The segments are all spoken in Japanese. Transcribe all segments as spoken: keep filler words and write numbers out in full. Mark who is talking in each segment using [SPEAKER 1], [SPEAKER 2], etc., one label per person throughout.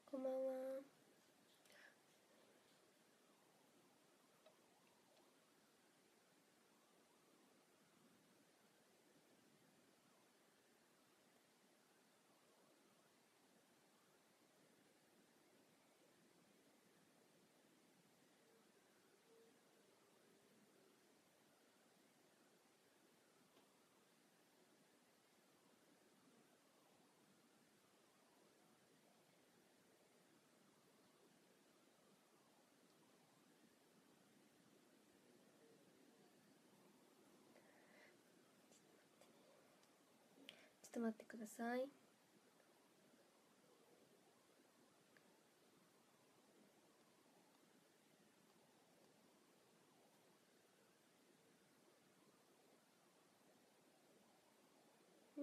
[SPEAKER 1] こんばんは。ちょっと待ってください。うん。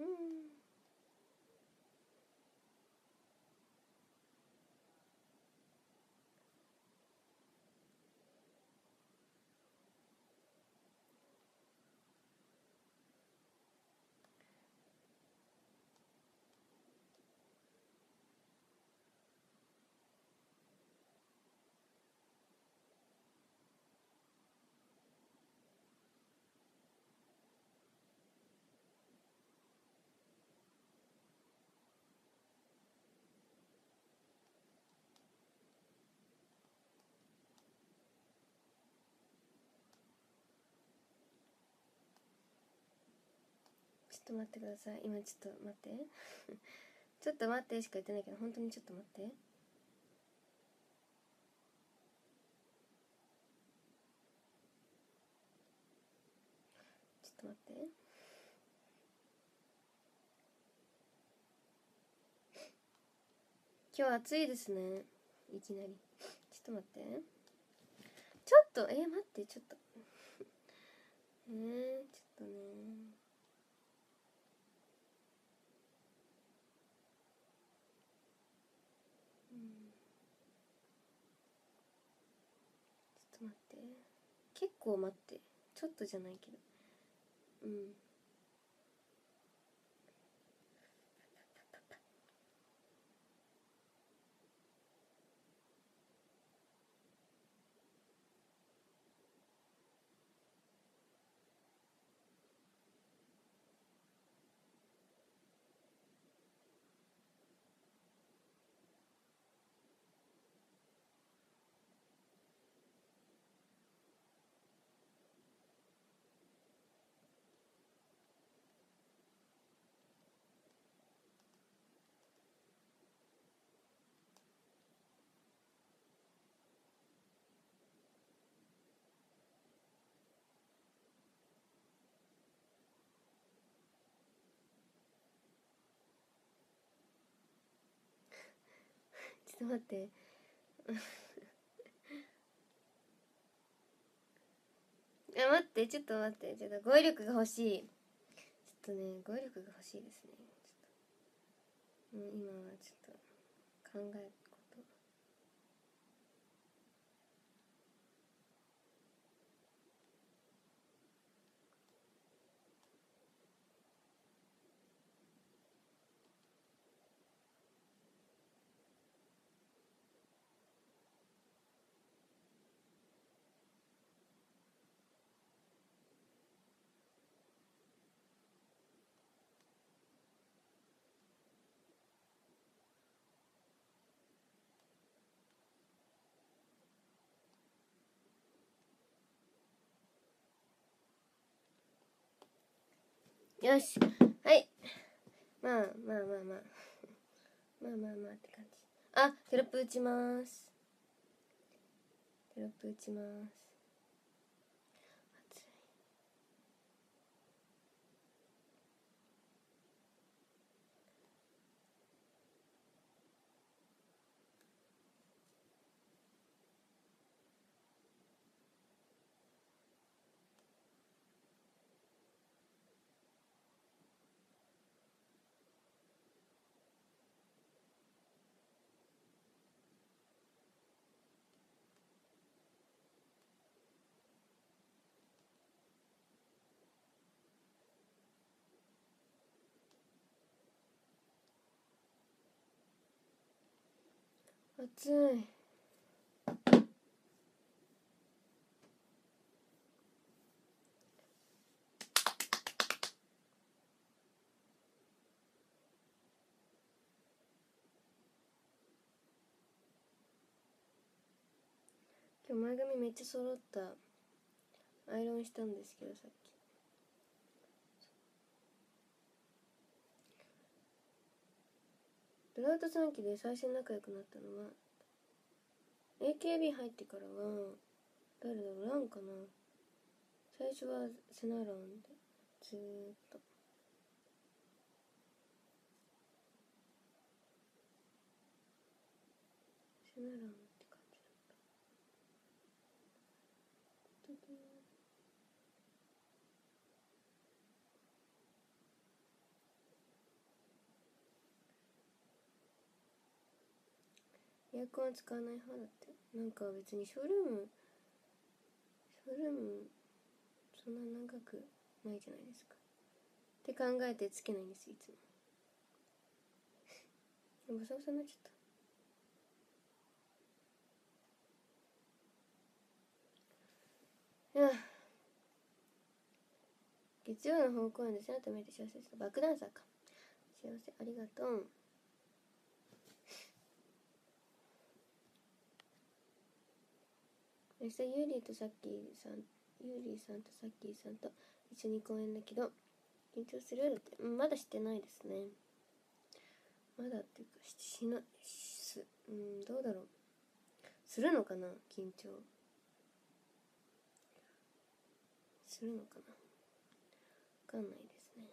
[SPEAKER 1] ちょっと待ってください。今ちょっと待ってちょっと待ってしか言ってないけど、本当にちょっと待って。ちょっと待って。今日暑いですね。いきなり。ちょっと待って。ちょっと、えー、待って、ちょっと。えー、ちょっとね。うん。ちょっと待って。結構待って。ちょっとじゃないけど。うん。ちょっと待って。え、待って、ちょっと待って。ちょっと語彙力が欲しい。ちょっとね、語彙力が欲しいですね。ちょっと。もう今はちょっと考えること。よし。はい。まあまあまあまあ。まあまあまあって感じ。あ、テロップ打ちます。テロップ打ちます。 暑い。今日前髪めっちゃ揃った。アイロンしたんですけど、さっきブラウトさん期で最初に仲良くなったのは エーケービー 入ってからは誰だろう、ランかな。最初はセナランでずーっと。セナランって感じだった。エアコンは使わない派だって。なんか別にショールームショールームそんな長くないじゃないですかって考えてつけないんです、いつも。ボサボサになっちゃった。いや月曜の方向で背中見えて幸せでした。バックダンサーか。幸せ、ありがとう。明日ユーリーとさっきーさんユーリーさんとさっきーさんと一緒に公演だけど緊張するだって、うん、まだしてないですね。まだっていうかししなすうんどうだろう、するのかな、緊張するのかな、わかんないですね。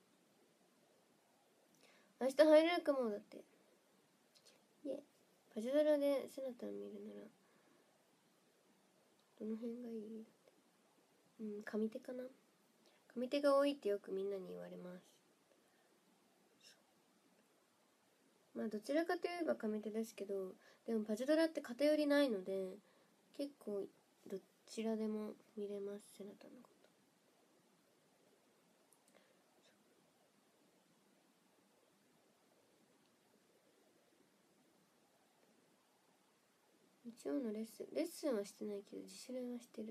[SPEAKER 1] 明日入れるかもだって。いえ、パジュドラでセナタン見るならどの辺がいい？うん、上手かな。上手が多いってよくみんなに言われます。まあどちらかといえば上手ですけど、でもパジュドラって偏りないので結構どちらでも見れます、セナタンのこと。日曜のレッスンレッスンはしてないけど自主練はしてる。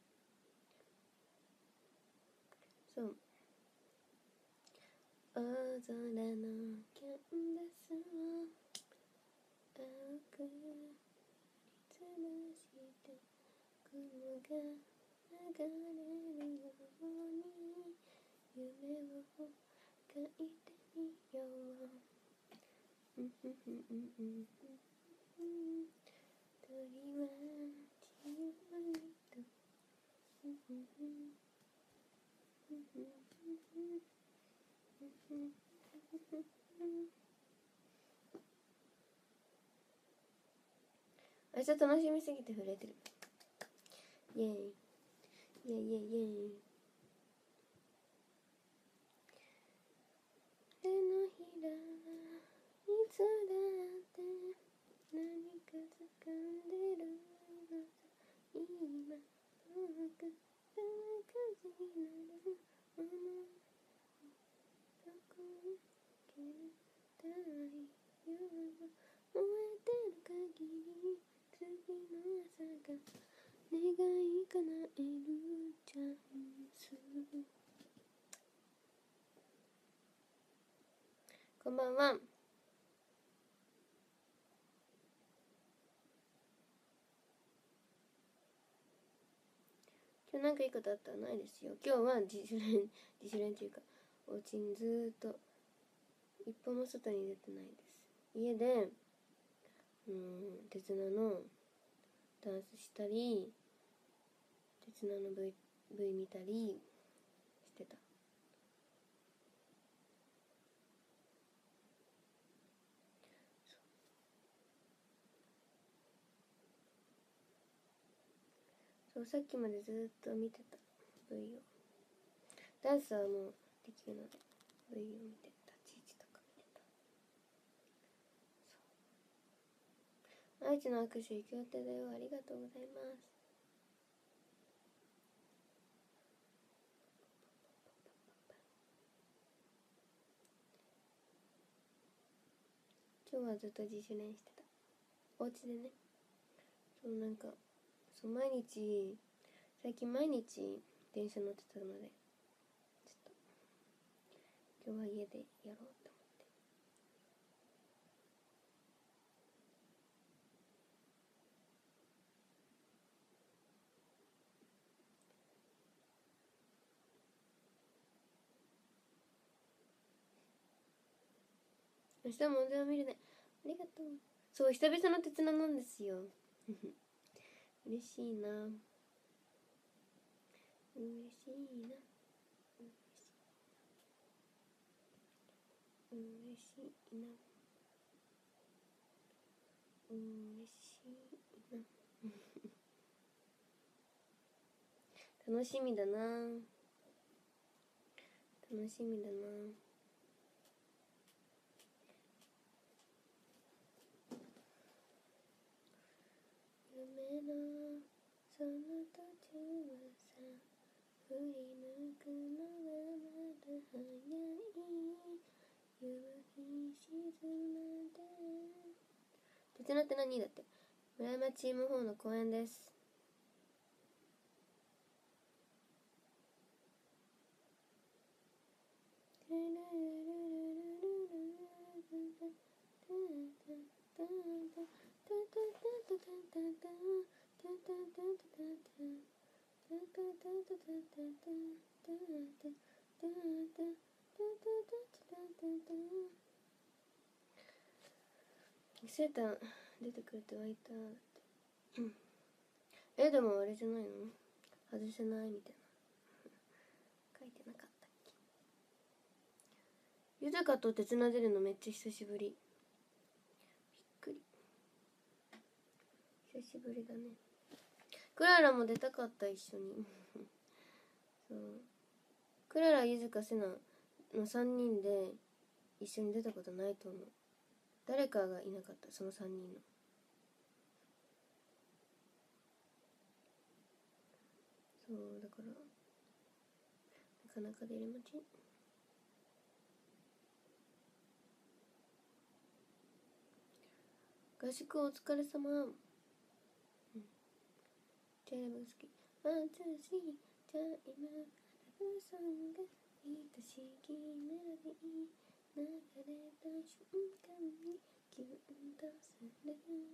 [SPEAKER 1] そう、大空のキャンバスを青く吊るして雲が流れるように夢を描いてみよう。うんふんふんうんうんうん鳥は自由にとうんふんふんうんふんふんうんふんふん明日楽しみすぎて震えてる。イエーイイエーイイエーイイエーイ。手のひらはいつだって何か掴んでるのさ。今僕が風になるものそこに消えたい夜が燃えてる限り次の朝が願い叶えるチャンス。こんばんは。今日なんかいいことあった？ないですよ。今日は自主練自主練というかお家にずーっと一歩も外に出てないです。家でうん手綱のダンスしたり手綱の V, v 見たりしてた。そう、さっきまでずーっと見てた V を。ダンスはもうできるので V を見て立ち位置とか見てた。愛知の握手行く予定だよ。ありがとうございます。今日はずっと自主練してた。 お家でね。そうなんかそう毎日最近毎日電車乗ってたので、ちょっと今日は家でやろうと思って。明日もお電話見るね。ありがとう。そう、久々の鉄菜なんですよ。嬉しいな。嬉しいな。嬉しいな。嬉しいな。楽しみだな。楽しみだな。夢のその途中はさ、振り向くのはまだ早い。夕日沈むまで。鉄菜って何だって。村山チームよんの公演です。セーター出てくれて湧いたって。え、でもあれじゃないの？外せないみたいな書いてなかったっけ？ゆずかと鉄菜出るのめっちゃ久しぶり。びっくり。久しぶりだね。クララも出たかった、一緒に。そう。クララ、ゆずか、セナのさんにんで一緒に出たことないと思う。誰かがいなかった、そのさんにんの。そうだからなかなか出れません。合宿お疲れ様。うん。テレビ好き。ワン、ツー、スリー。じゃあ今、ラブソング。愛しきメロディー。流れた瞬間にキュンとする。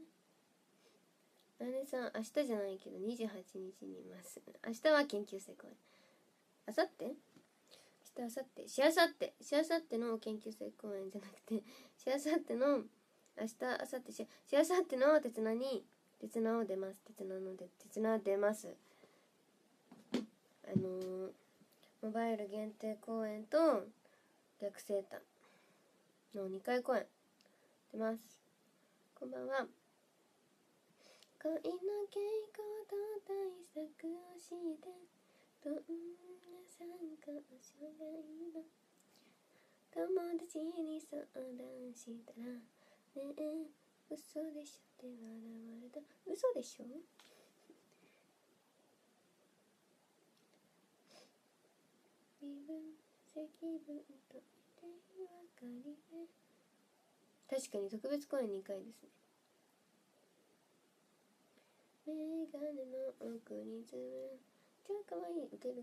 [SPEAKER 1] 姉さん、明日じゃないけどにじゅうはちにちにいます。明日は研究生公演。あさって明日、あさって。しあさって。しあさっての研究生公演じゃなくて、しあさっての、明日、あさって、しあさっての鉄菜に、鉄菜を出ます。鉄菜ので、鉄菜出ます。あのー、モバイル限定公演と、逆セータのにかい公演出ます。こんばんは。恋の傾向と対策をしてどんな参考書がいいの？友達に相談したらねえ嘘でしょって笑われた。嘘でしょ？身分積分と手分かりで。確かに特別公演にかいですね。メガネの奥にズム。超かわいい。ウケる。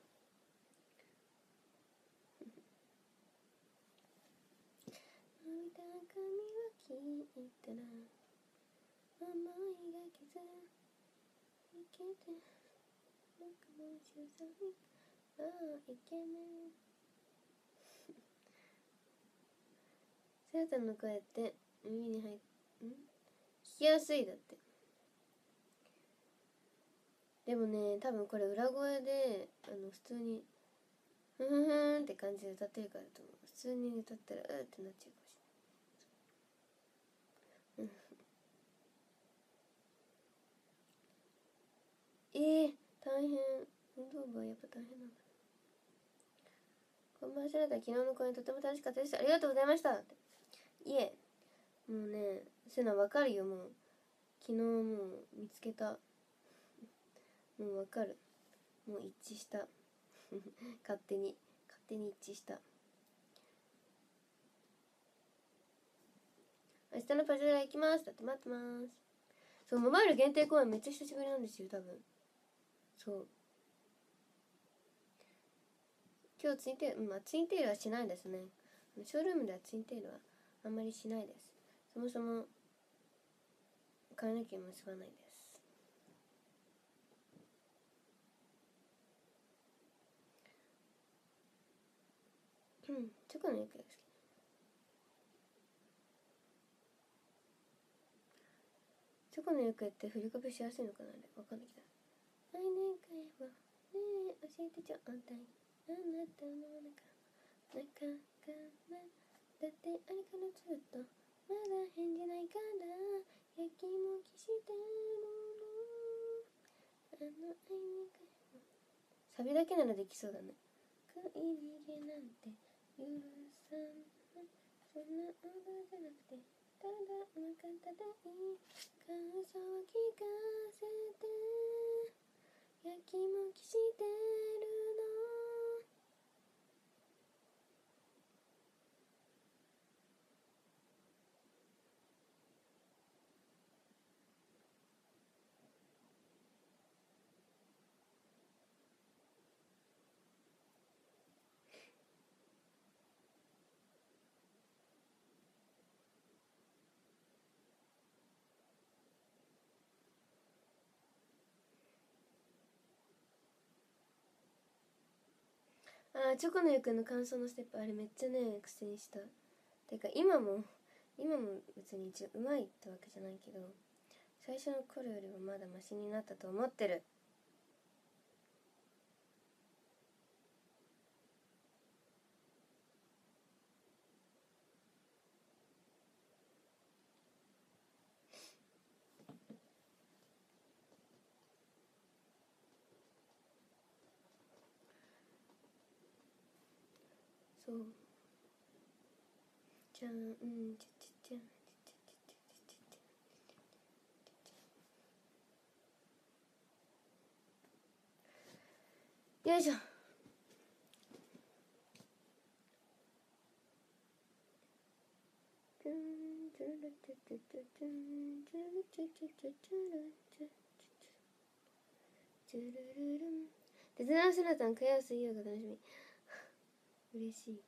[SPEAKER 1] 伸びた髪は切ったら思いが傷いけて僕も取材。ああイケメン。セラさんの声って耳に入っん聞きやすいだって。でもね、多分これ裏声であの普通にふふふんって感じで歌ってるからと思う。普通に歌ったらうーってなっちゃうかもしれない。えー、大変。運動部はやっぱ大変なんだ。こんばんは。セラさん、昨日の公演とても楽しかったです。ありがとうございましたって。いえ、もうね、セナわかるよ。もう昨日もう見つけた。もうわかる。もう一致した。勝手に勝手に一致した。 明日のパジャラ行きますだって待ってます。そう、モバイル限定公演めっちゃ久しぶりなんですよ多分。そう、今日ツインテール、まあツインテールはしないですね。ショールームではツインテールはあんまりしないです。そもそも髪の毛結ばないです。うん、チョコの行方が好き。チョコの行方って振りかぶしやすいのかな、あれわかんないけど。来年会はねえ教えてちょうだい。あなたの中中かな、だってあれからずっとまだ返事ないからやきもきしてるの。あの愛に会はサビだけならできそうだね。食い逃げなんて許さん。そんなオーバーじゃなくてただお腹たたい感想を聞かせてやきもきしてるの。あー、チョコのゆくんの感想のステップ、あれめっちゃね苦戦した。てか今も今も別にうまいってわけじゃないけど、最初の頃よりもまだマシになったと思ってる。そう、じゃん、うん、ちゃちゃちゃよいしょ。デズナースラタン火曜水曜が楽しみ。嬉しい。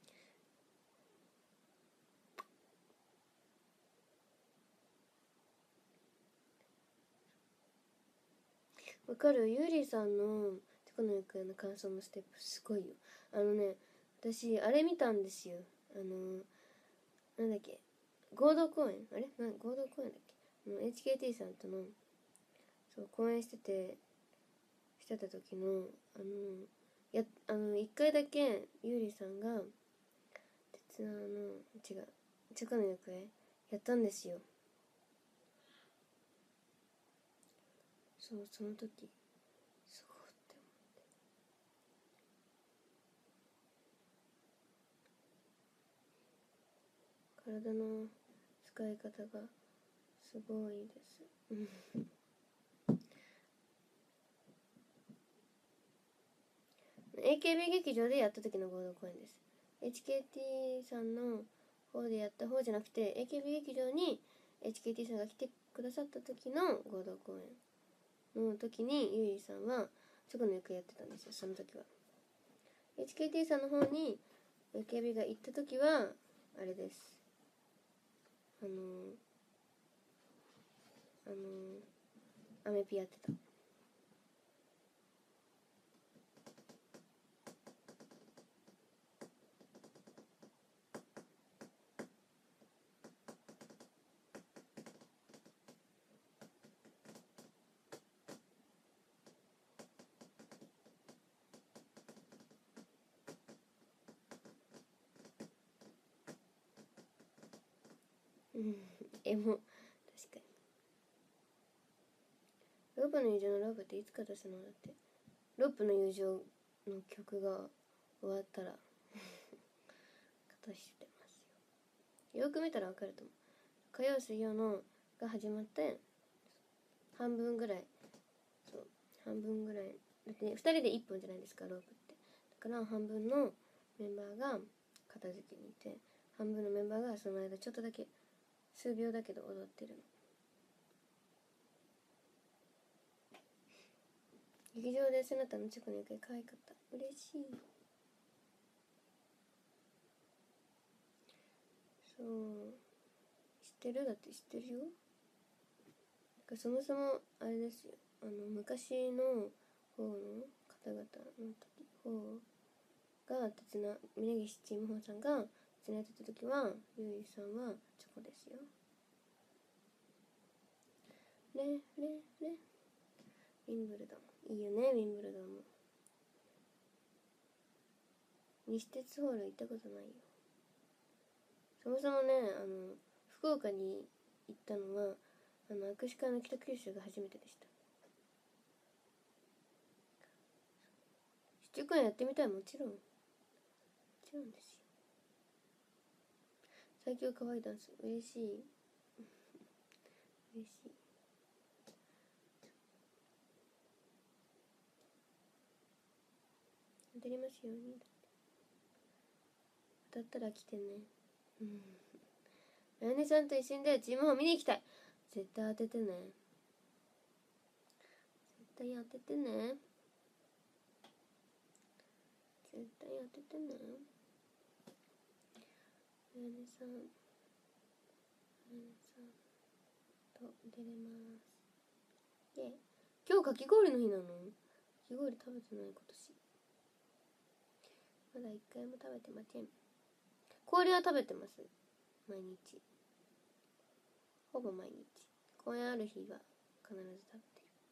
[SPEAKER 1] わかる。ゆうりさんのチョコのゆくんの感想のステップすごいよ。あのね、私あれ見たんですよ。あのなんだっけ、合同公演、あれな合同公演だっけ、あの エイチケーティー さんとのそう公演しててしてた時のあのやあの一回だけゆうりさんが鉄のあの違うチョコの行方やったんですよ。そう、その時すごいって思って、体の使い方がすごいです。エーケービー 劇場でやった時の合同公演です。 エイチケーティー さんの方でやった方じゃなくて エーケービー 劇場に エイチケーティー さんが来てくださった時の合同公演の時にゆいさんはチョコの役やってたんですよ。その時は エイチケーティー さんの方に エーケービー が行った時はあれです、あのあのアメピやってた。うん、えも確かに。ロープの友情のロープっていつか出すのだって。ロープの友情の曲が終わったら形してますよ。よく見たらわかると思う。火曜水曜のが始まって半分ぐらい、そう半分ぐらいだってふたりでいっぽんじゃないですかロープって。だから半分のメンバーが片付けにいて半分のメンバーがその間ちょっとだけ数秒だけど踊ってるの。劇場でセナタのチョコの役可愛かった。嬉しい。そう、知ってる？だって知ってるよ。そもそもあれですよ、あの昔の方の方々の時方が鉄な峯岸チーム方さんが鉄なやってた時はゆいさんはチョコですよ。レレレウィンブルドンいいよね。ウィンブルドンも西鉄ホール行ったことないよ。そもそもね、あの福岡に行ったのはあの握手会の北九州が初めてでした。シチュー館やってみたい。もちろんもちろんですよ。最強可愛いダンス嬉しい嬉しい。当たりますように。当たったら来てね。うんあやねさんと一緒にでチームホー見に行きたい。絶対当ててね。絶対当ててね。絶対当ててね。あやねさんあやねさんと出れます。で今日かき氷の日なの？かき氷食べてない今年。まだ一回も食べてません。氷は食べてます。毎日。ほぼ毎日。公園ある日は必ず食べて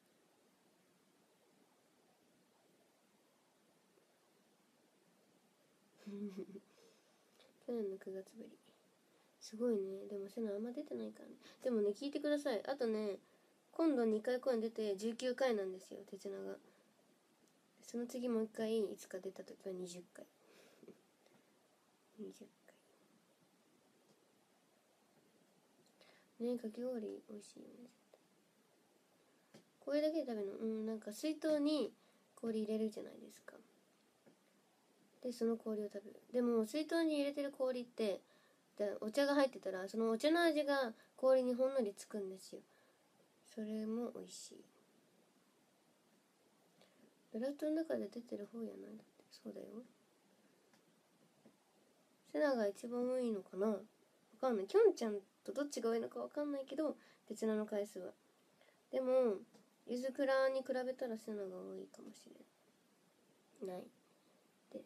[SPEAKER 1] る。去年のくがつぶり。すごいね。でもそういうのあんま出てないからね。でもね、聞いてください。あとね、今度にかい公演出てじゅうきゅうかいなんですよ、鉄名が。その次もういっかいいつか出た時はにじゅっかい。にじゅっかい。ね、かき氷美味しいよね。これだけで食べるの？うん、なんか水筒に氷入れるじゃないですか。で、その氷を食べる。でも、水筒に入れてる氷って、お茶が入ってたら、そのお茶の味が氷にほんのりつくんですよ。それも美味しい。ドラフトの中で出てる方やない？だってそうだよ。セナが一番多いのかな？わかんない。きょんちゃんとどっちが多いのかわかんないけど、鉄名の回数は。でも、ゆずくらに比べたらセナが多いかもしれないです。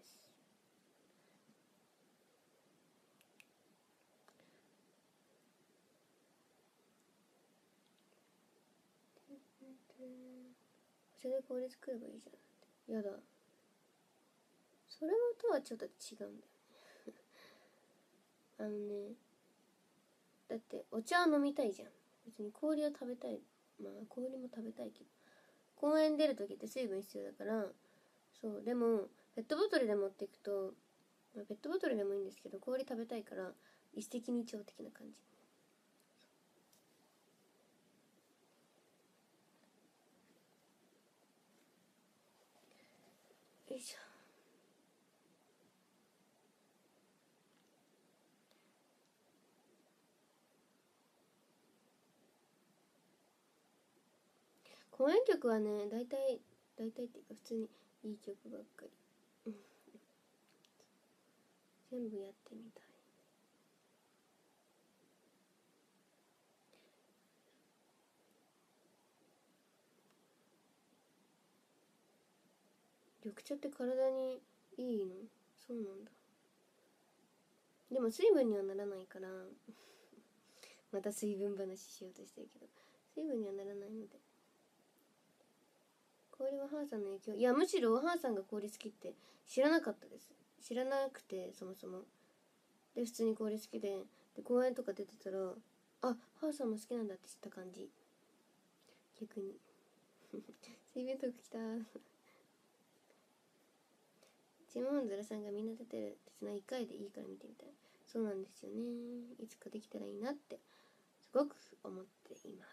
[SPEAKER 1] お茶で氷作ればいいじゃん。やだ。それとはちょっと違うんだよね。あのね、だってお茶は飲みたいじゃん。別に氷を食べたい。まあ氷も食べたいけど。公園出るときって水分必要だから、そう、でも、ペットボトルで持っていくと、まあ、ペットボトルでもいいんですけど、氷食べたいから、一石二鳥的な感じ。よいしょ。公演曲はね、大体、大体っていうか普通にいい曲ばっかり。全部やってみたい。緑茶って体にいいの？そうなんだ。でも水分にはならないからまた水分話しようとしてるけど、水分にはならないので。氷は母さんの影響。いや、むしろ母さんが氷好きって知らなかったです。知らなくて、そもそも。で、普通に氷好きで、で、公園とか出てたら、あ、母さんも好きなんだって知った感じ。逆に。水分トークきたー。チームモンズラさんがみんな出てる鉄のいっかいでいいから見てみたい。そうなんですよね。いつかできたらいいなってすごく思っています。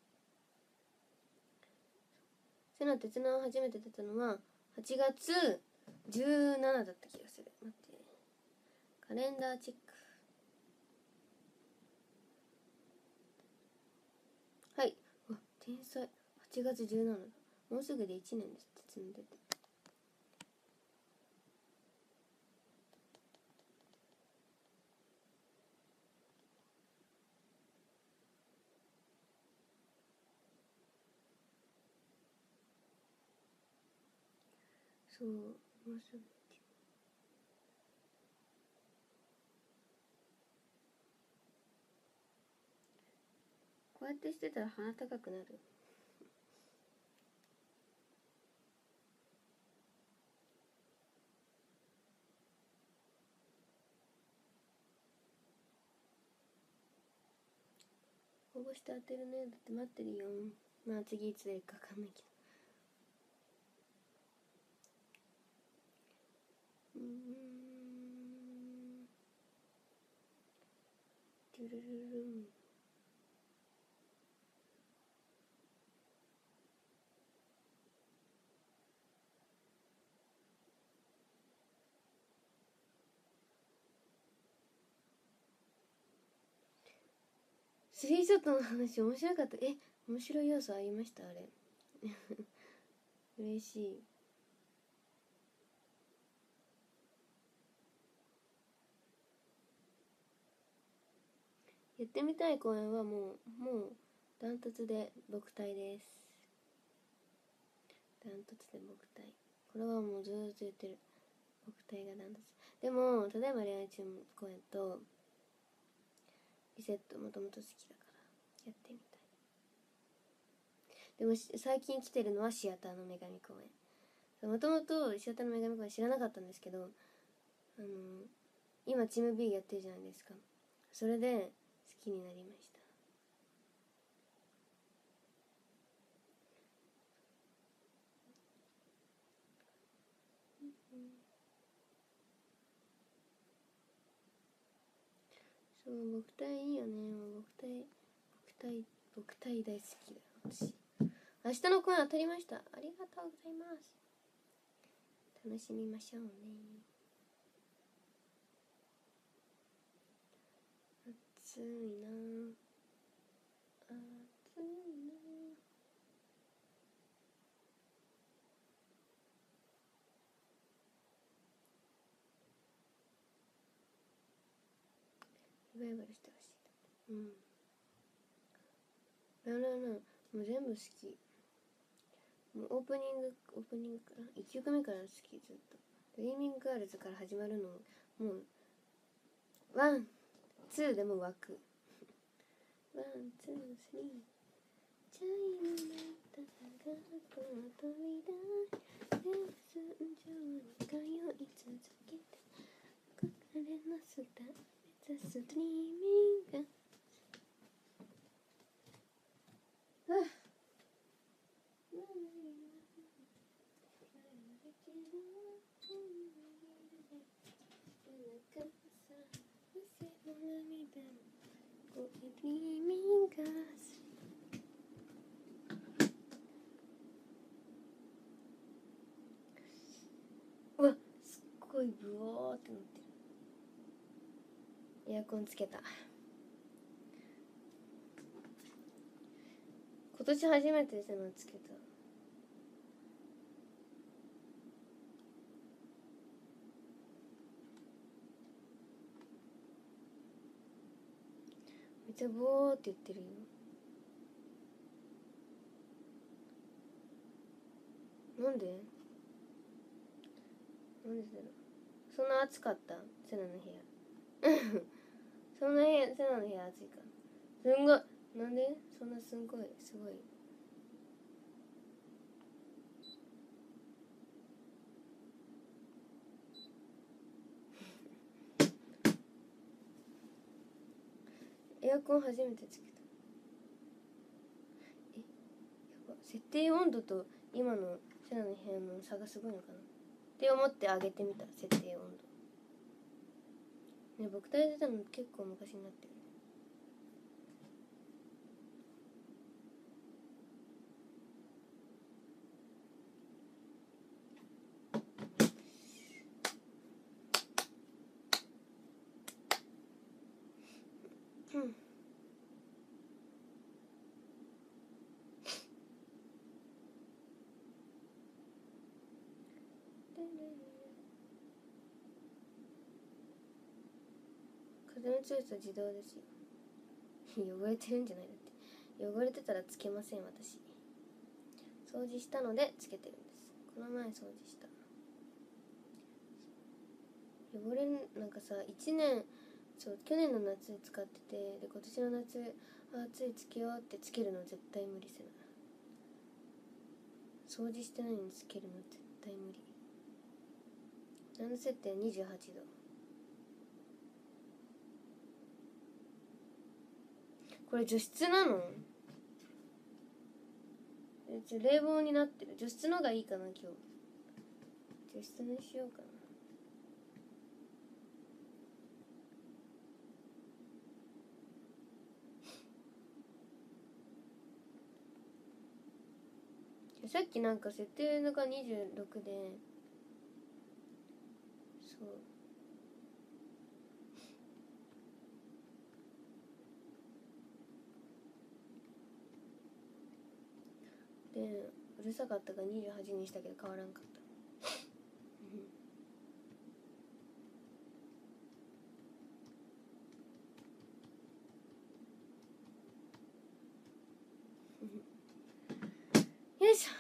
[SPEAKER 1] セナ鉄の初めて出たのははちがつじゅうななだった気がする。待って、カレンダーチェック。はい。わ、天才。はちがつじゅうしちだ。もうすぐでいちねんですって積んでて。そう、もうすぐ。こうやってしてたら鼻高くなる。応募して当てるね。だって待ってるよ。まあ次いつ出るか分かんないけど。うーん。トゥルルルン。スリーショットの話面白かった。え、面白い要素ありましたあれ。嬉しい。やってみたい公演はもうもうダントツで僕体です。ダントツで僕体。これはもうずーっと言ってる。僕体がダントツ。でも例えば恋愛中公演とリセットもともと好きだからやってみたい。でも最近来てるのはシアターの女神公演。もともとシアターの女神公演知らなかったんですけど、あの今チーム B やってるじゃないですか。それで好きになりました。そう、僕体いいよね。もう僕体僕体僕体大好きだよ私。明日の公演当たりました。ありがとうございます。楽しみましょうね。暑いな暑いな。リバイバルしてほしい。うん。ななな、もう全部好き。もうオープニングオープニングからいっきょくめから好き。ずっとドリーミングガールズから始まるのもうワンツーでも湧く。ワンツースリー。チャイム鳴ったがこの飛び出レッスン上に通い続けて憧れのスター目指すドリーミング。はぁうわ、すっごいブワーってなってる。エアコンつけた。今年初めてですのつけた。めっちゃボーって言ってるよ。なんでなんでだろう。そんな暑かったセナの部屋。そんな部屋セナの部屋暑いか。すんごい。なんでそんなすんごいすごい。エアコン初めてつけた。え、やば。設定温度と今のセナの部屋の差がすごいのかなって思って上げてみた。設定温度ね。僕体出たの結構昔になってる。 うん風の強さ自動ですよ。汚れてるんじゃない？だって汚れてたらつけません。私掃除したのでつけてるんです。この前掃除した。汚れなんかさ、いちねん、そう去年の夏使ってて、で今年の夏あついつけようってつけるの絶対無理せな。掃除してないのにつけるの絶対無理。温度設定にじゅうはちど。これ除湿なの？えじゃ冷房になってる。除湿のがいいかな今日。除湿にしようかな。さっきなんか設定のがにじゅうろくで、そうでうるさかったからにじゅうはちにしたけど変わらんかった。よいしょ。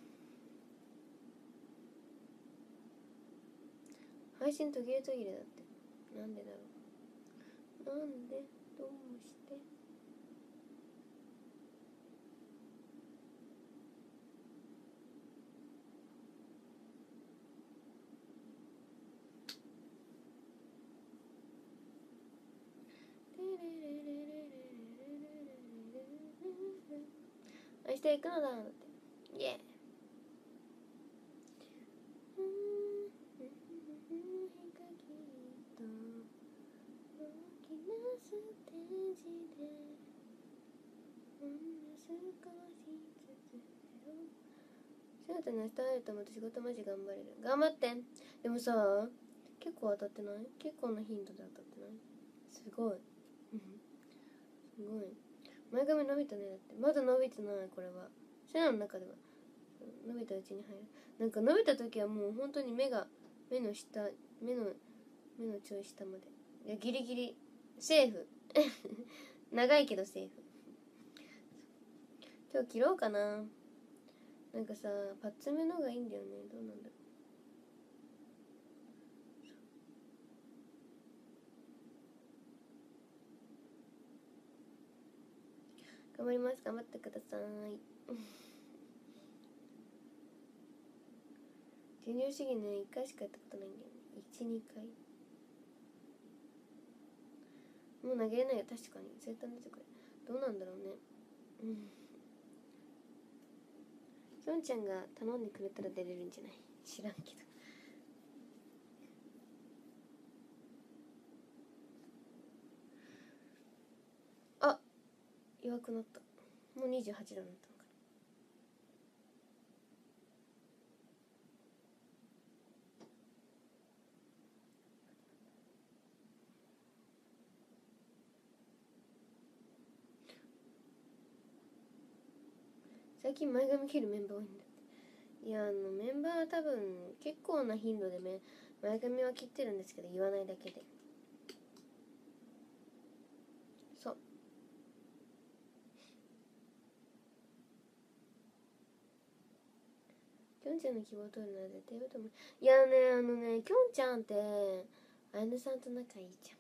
[SPEAKER 1] 配信途切れ途切れだって。なんでだろう。なんでどうして明日行くのだって。イエーイ。仕事に明日入ると思って仕事マジ頑張れる。頑張って。でもさ、結構当たってない？結構な頻度で当たってない？すごい。すごい。前髪伸びたね。だってまだ伸びてない。これはシャナの中では伸びたうちに入る。なんか伸びた時はもう本当に目が目の下目の目のちょい下まで。いやギリギリセーフ長いけどセーフ。今日切ろうかな。なんかさパッツ目のがいいんだよね。どうなんだろう。頑張ります。頑張ってください授乳試技ねいっかいしかやったことないんだよね。いち、にかい。もう投げれないよ。確かに絶対出てくれ。どうなんだろうね。うんきょんちゃんが頼んでくれたら出れるんじゃない？知らんけど。あ弱くなった。もうにじゅうはちどになったのかな。最近前髪切るメンバー多いんだって。いやあのメンバーは多分結構な頻度でめ前髪は切ってるんですけど言わないだけで。そうきょんちゃんの希望通りなら絶対言うと思う。いやねあのねきょんちゃんってあやねさんと仲いいじゃん。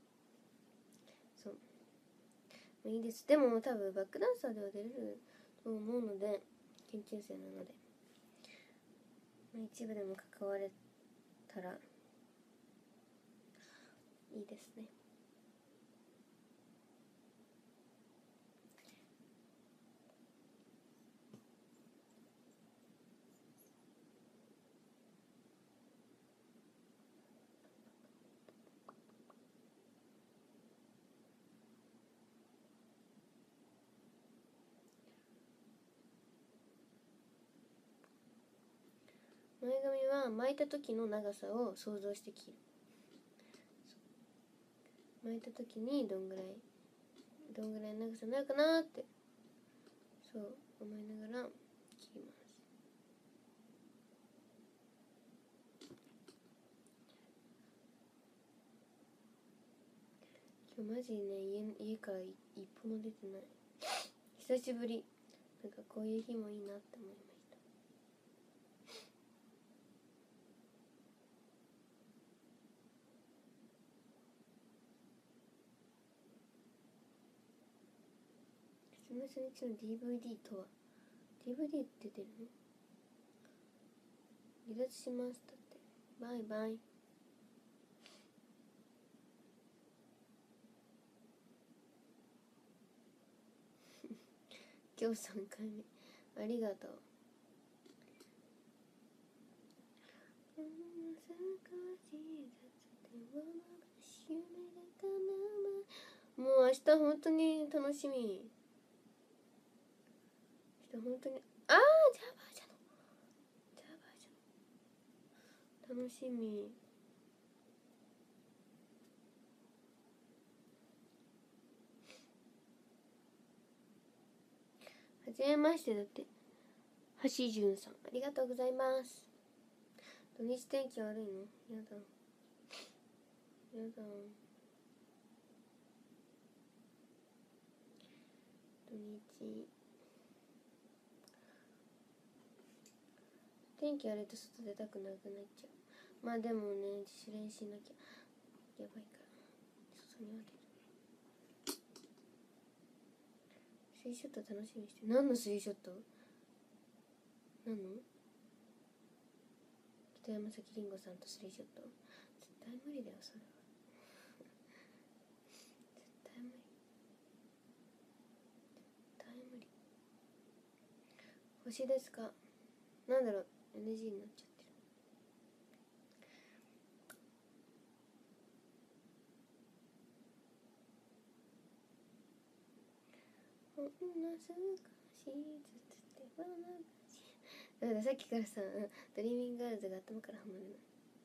[SPEAKER 1] そういいです。でも多分バックダンサーでは出れると思うので研究生なので、まあ、一部でも関われたらいいですね。前髪は巻いた時の長さを想像して切る。巻いた時にどんぐらいどんぐらい長さになるかなってそう思いながら切ります。今日マジね 家, 家から一歩も出てない。久しぶり。なんかこういう日もいいなって思いました。その初日の ディーブイディー とは ディーブイディー って出てるの？離脱しますだって。バイバイ。今日さんかいめありがとう。もう明日本当に楽しみ。明日本当にあージャバージャのジャバージャの楽しみ。はじめましてだって。橋潤さんありがとうございます。土日天気悪いの？やだやだ。土日天気悪いと外出たくなくなっちゃう。まあでもね自主練しなきゃやばいから外には出る。スリーショット楽しみにしてる。何のスリーショット？何の？北山崎りんごさんとスリーショット？絶対無理だよそれは。絶対無理絶対無理。星ですか？なんだろう エヌジー になっちゃってる。ほんの少しずつ手放しだからさっきからさドリーミングガールズが頭からはまるの。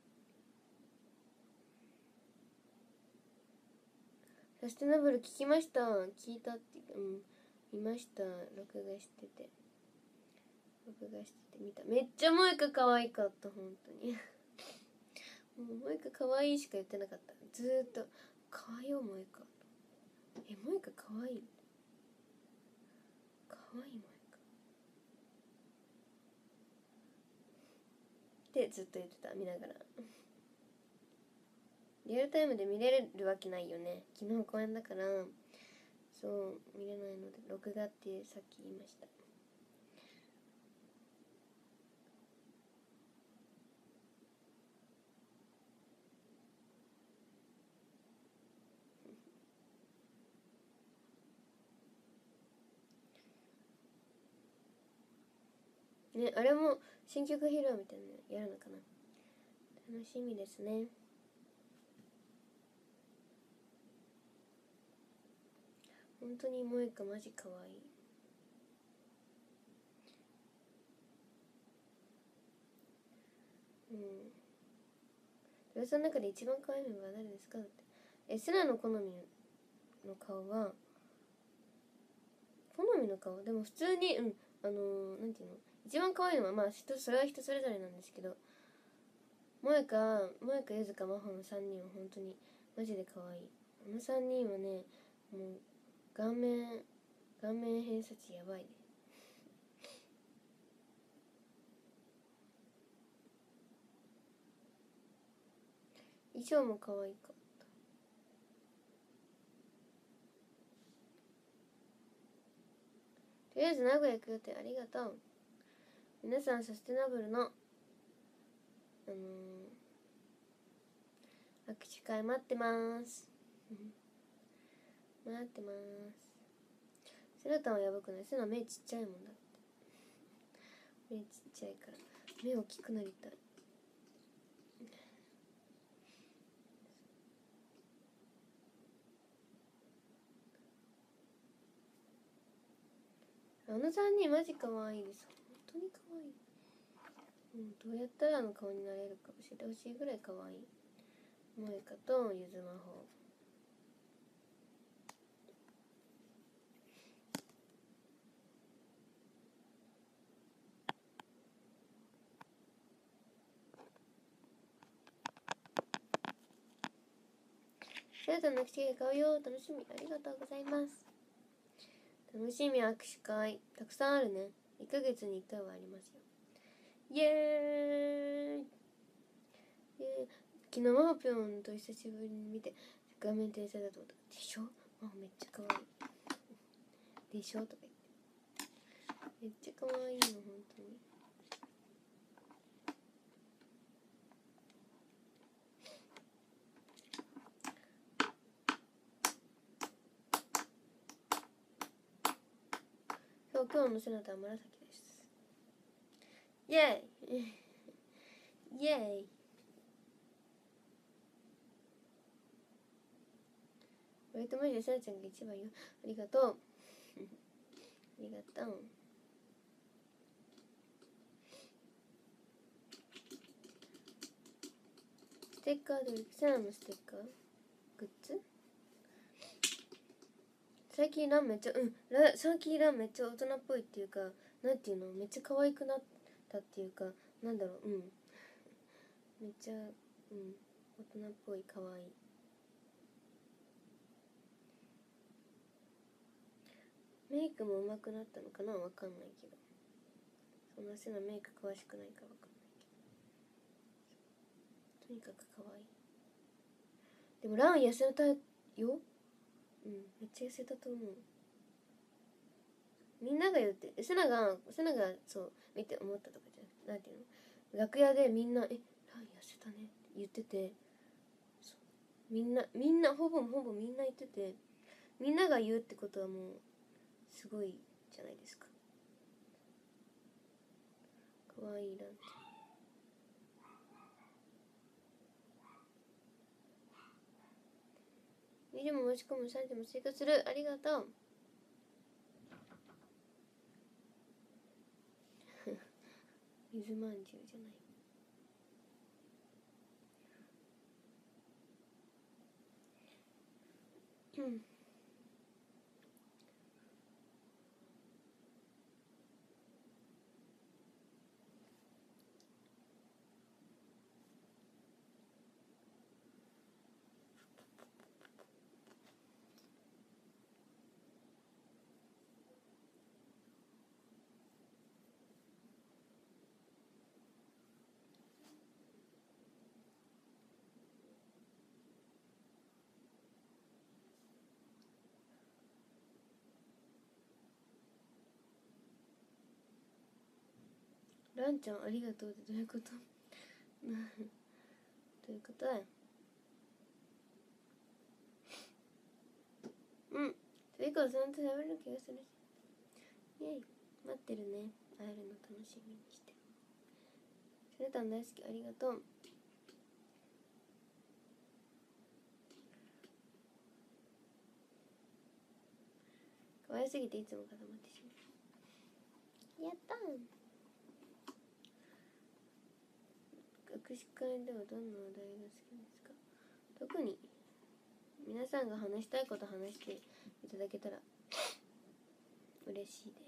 [SPEAKER 1] サステナブル聞きました。聞いたってうん見ました。録画してて録画してて見た。めっちゃ萌香可愛かった本当にもう萌香可愛いしか言ってなかった。ずーっと可愛いよ萌香。え萌香可愛い可愛い萌香ってずっと言ってた見ながら。リアルタイムで見れるわけないよね。昨日公演だからそう見れないので録画ってさっき言いました。ね、あれも新曲披露みたいなのやるのかな。楽しみですね。本当に萌香マジ可愛い。うん。その中で一番可愛いメンバーは誰ですかだって。え、セナの好みの顔は好みの顔でも普通にうんあのー、なんていうの一番可愛いのはまあ人それは人それぞれなんですけど、萌香萌香ゆずか真帆のさんにんは本当にマジで可愛い。あのさんにんはねもう顔面顔面偏差値やばいね。衣装も可愛かった。とりあえず名古屋行く予定ありがとう。皆さんサステナブルのあのー、握手会待ってます待ってます。セナタンはやばくない？セナ目ちっちゃいもんだって。目ちっちゃいから目大きくなりたい。あのさんにんマジ可愛いです。本当に可愛い。うん、どうやったらあの顔になれるか教えてほしいぐらい可愛い。萌香とゆずまほ。 それとの握手会買うよ。楽しみ。ありがとうございます。楽しみ。握手会たくさんあるね。いっかげつにいっかいはありますよ。イエーイ、イエーイ。昨日マホぴょんと久しぶりに見て画面天才だと思った。でしょ、マホめっちゃ可愛いでしょとか言ってめっちゃ可愛いの本当に。そう今日のセナタは紫です。イエーイイエーイ。割とマジでセナちゃんが一番よ。ありがとうありがとう。ステッカーどれ？セナのステッカーグッズ？最近ランめっちゃうんラ最近ランめっちゃ大人っぽいっていうか、なんていうの、めっちゃ可愛くなったっていうか、なんだろう、うんめっちゃうん大人っぽい可愛い。メイクも上手くなったのかな、わかんないけど、そんなせなメイク詳しくないからわかんないけど、とにかく可愛い。でもラン痩せたよ。うんめっちゃ痩せたと思う。みんなが言ってセナがセナがそう見て思ったとかじゃなくて、なんていうの、楽屋でみんな「えラン痩せたね」って言ってて、そうみんなみんなほぼほぼみんな言ってて、みんなが言うってことはもうすごいじゃないですか。かわいいランちゃん。見るも持ち込むされても生活する。ありがとう水まんじゅうじゃない。うんランちゃんありがとうってどういうことどういうことだよ。うん次からちゃんと喋る気がするし、イエイ待ってるね。会えるの楽しみにしてる。セレタン大好き。ありがとう。可愛すぎていつも固まってしまう。やったー。握手会ではどんな話題が好きですか？特に皆さんが話したいこと話していただけたら嬉しいです。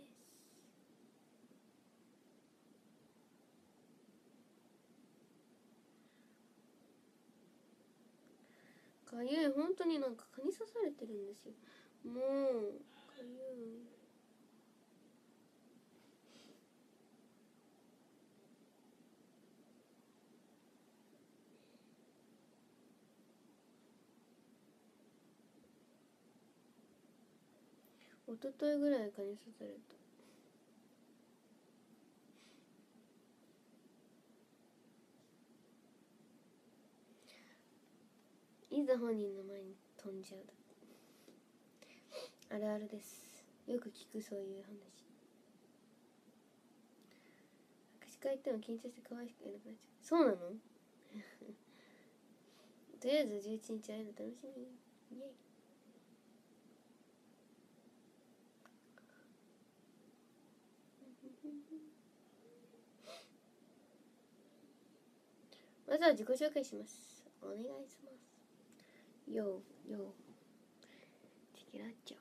[SPEAKER 1] かゆい。本当になんか蚊に刺されてるんですよ。もうかゆい。一昨日ぐらい蚊に刺された。いざ本人の前に飛んじゃう。あるあるです。よく聞くそういう話。握手会行っても緊張して可愛くいなくなっちゃう。そうなのとりあえずじゅういちにち会えるの楽しみ。イエイ。まずは自己紹介します。お願いします。よーよーチキラッチョ。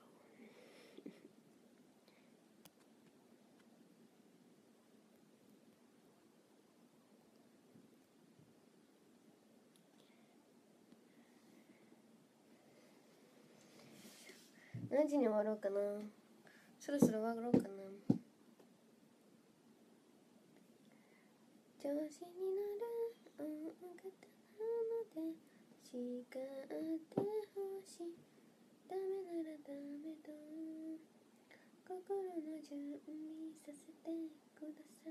[SPEAKER 1] 何時に終わろうかな。そろそろ終わろうかな。調子になる大型なので叱ってほしい。ダメならダメと心の準備させてください。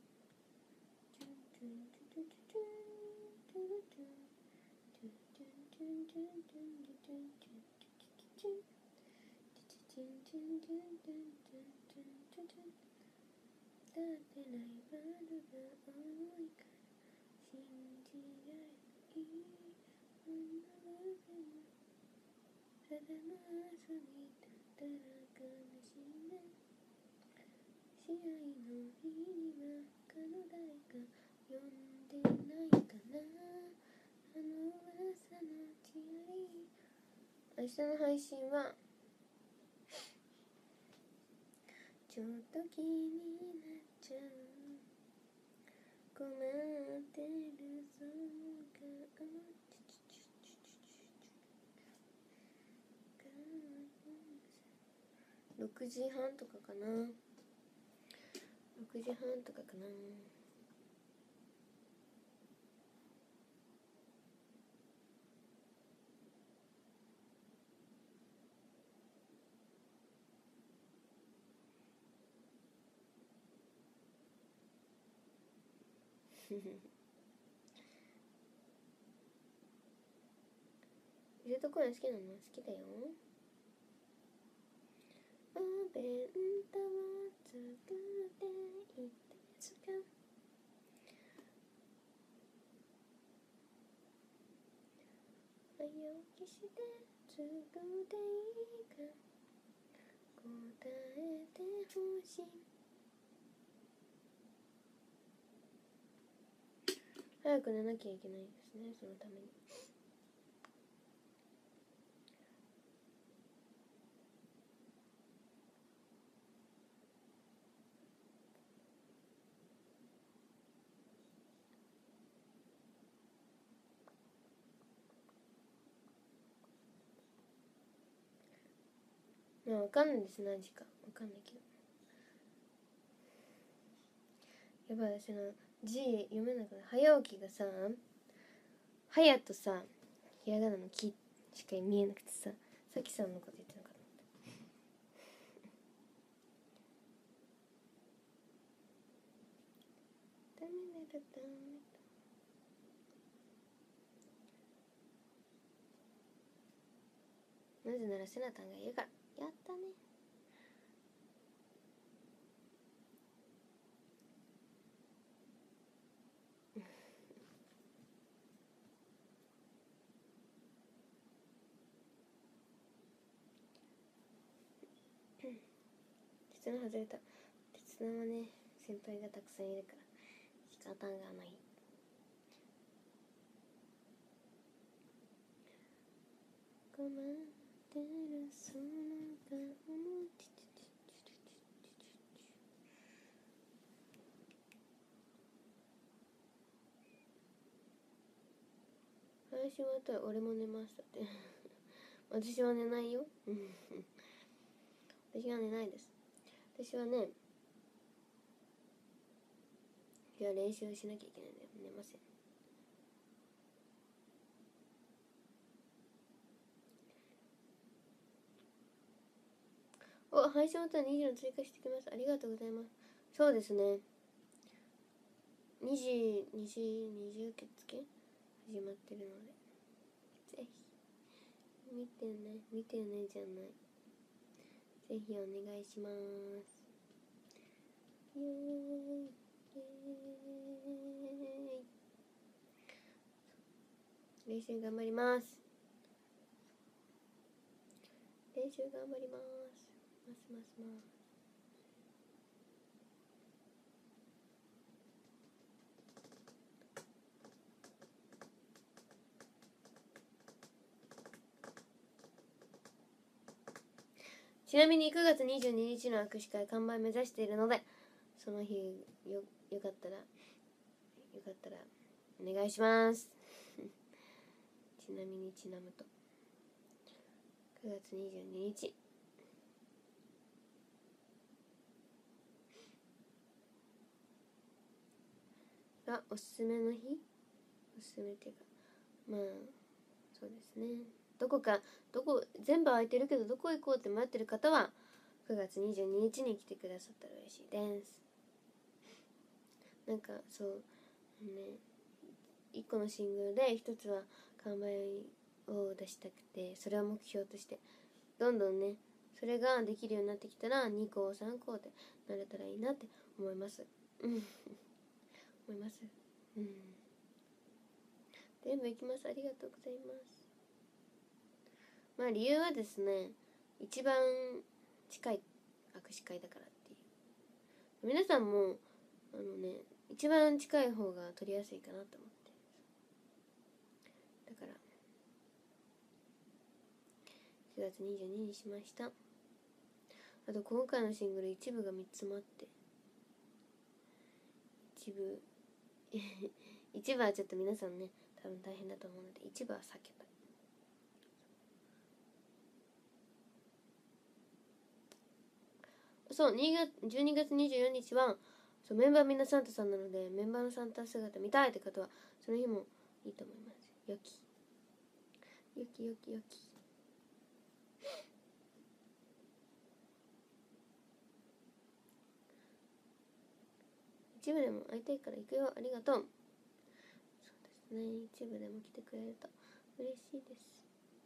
[SPEAKER 1] だってライバルが多いから信じられないこんな偶然ただの遊びだったらかもしれない。試合の日には他の誰か呼んでないかな。あの噂のチアリー。明日の配信はちょっと気になっちゃう。困ってるその顔ろくじはんとかかな。ろくじはんとかかな。入れところ好きなの好きだよ。お弁当を作っていいですか。早起きして作っていいか答えてほしい。早く寝なきゃいけないですね、そのために。まあわかんないです、何時かわかんないけど。やばい、私の字読めなくなる。早起きがさ、早とさ、ひらがなのきしか見えなくてさ、さきさんのこと言ってなかった。ダメならダメと。なぜならセナタンが言うから。やったね。鉄の外れた。鉄のはね、先輩がたくさんいるから仕方がない。困ってるその顔もチチチチチチ配信終わったら俺も寝ましたって私は寝ないよ私は寝ないです。私はね、いや練習しなきゃいけないんだよ。寝ません。お、配信終わったらにじの追加してきます。ありがとうございます。そうですね、にじにじにじ受付始まってるので、ぜひ見てね。見てねじゃない、ぜひお願いします。イエーイイエーイ。練習頑張ります。練習頑張ります。ますますます。ちなみにくがつにじゅうににちの握手会完売目指しているので、その日よよかったらよかったらお願いしますちなみにちなむとくがつにじゅうににちがおすすめの日、おすすめっていうか、まあそうですね、どこかどこ全部空いてるけどどこ行こうって待ってる方はくがつにじゅうににちに来てくださったら嬉しいです。なんかそうね、いっこのシングルでひとつは完売を出したくて、それを目標としてどんどんね、それができるようになってきたらにこさんこでなれたらいいなって思います。うん思います。うん。全部行きます。ありがとうございます。まあ理由はですね、一番近い握手会だからっていう。皆さんもあのね、一番近い方が取りやすいかなと思って。だからしがつにじゅうににちにしました。あと今回のシングル一部がみっつもあって、一部一部はちょっと皆さんね多分大変だと思うので一部は避けたい。そう、じゅうにがつにじゅうよっかはそうメンバーみんなサンタさんなので、メンバーのサンタ姿見たいって方はその日もいいと思います。よきよきよきよき。一部でも会いたいから行くよ、ありがとう。そうですね、一部でも来てくれると嬉しいです。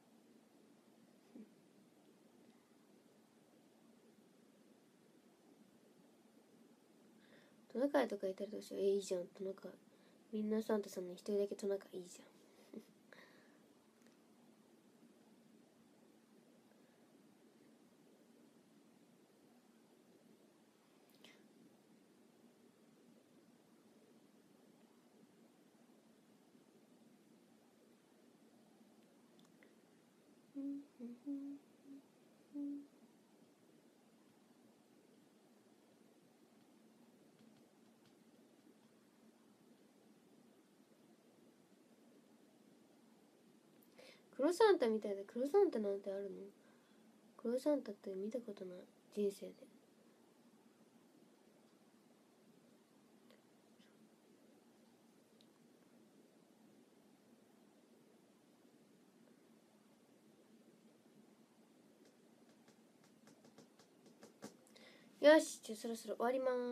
[SPEAKER 1] トナカイとかいたらどうしよう。え、いいじゃん、トナカイ。みんなサンタさんに一人だけトナカイいいじゃん。黒サンタみたいで、黒サンタなんてあるの？黒サンタって見たことない、人生で。よし、じゃあそろそろ終わります。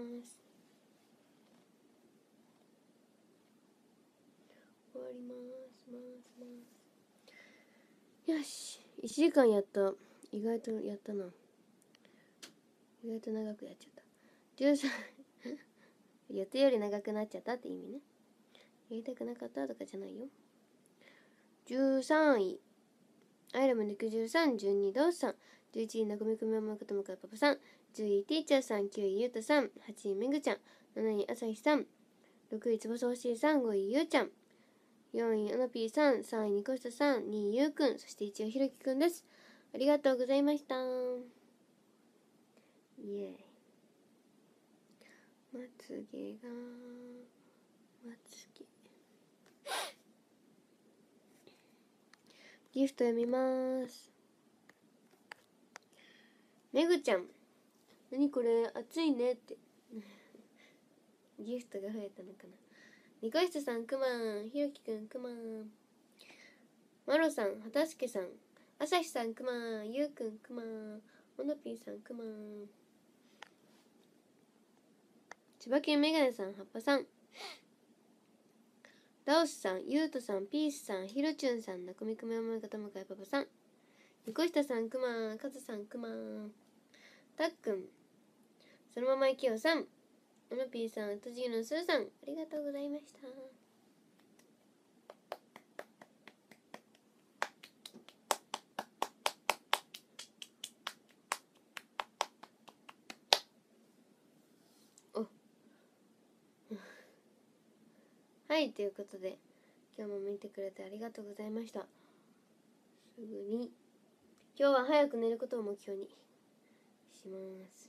[SPEAKER 1] 終わりますますます。よし、いちじかんやった。意外とやったな。意外と長くやっちゃった。じゅうさん予定より長くなっちゃったって意味ね。やりたくなかったとかじゃないよ。じゅうさんいアイラム肉汁さん、じゅうにドースさん、じゅういちいなこみくみおまこともかパパさん、じゅういティーチャーさん、きゅういゆうとさん、はちいめぐちゃん、なないあさひさん、ろくいつばさほしいさん、ごいゆうちゃん、よんいおのぴーさん、さんいにこしたさん、にいゆうくん、そしていちいひろきくんです。ありがとうございました。イエーイ。まつげがまつげギフト読みます。めぐちゃん、なにこれ暑いねってギフトが増えたのかな。ニコイスさん、くまん、ひろきくん、くまん、まろさん、はたすけさん、あさひさん、くまん、ゆうくん、くまん、おのぴーさん、くまん、千葉県メガネさん、はっぱさん、ダオスさん、ゆうとさん、ピースさん、ひろちゅんさん、なこみくみおもいかたまかいパパさん、ニコイスさん、くまん、かずさん、くまん、たっくん、そのままいきよさん、おのぴーさん、とじぎのすーさん、ありがとうございました。おはい、ということで今日も見てくれてありがとうございました。すぐに今日は早く寝ることを目標にします。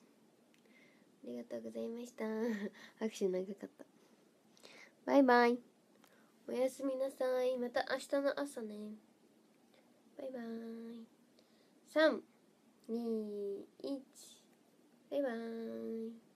[SPEAKER 1] ありがとうございました。拍手長かった。バイバイ。おやすみなさい。また明日の朝ね。バイバイ。さん、に、いち。バイバイ。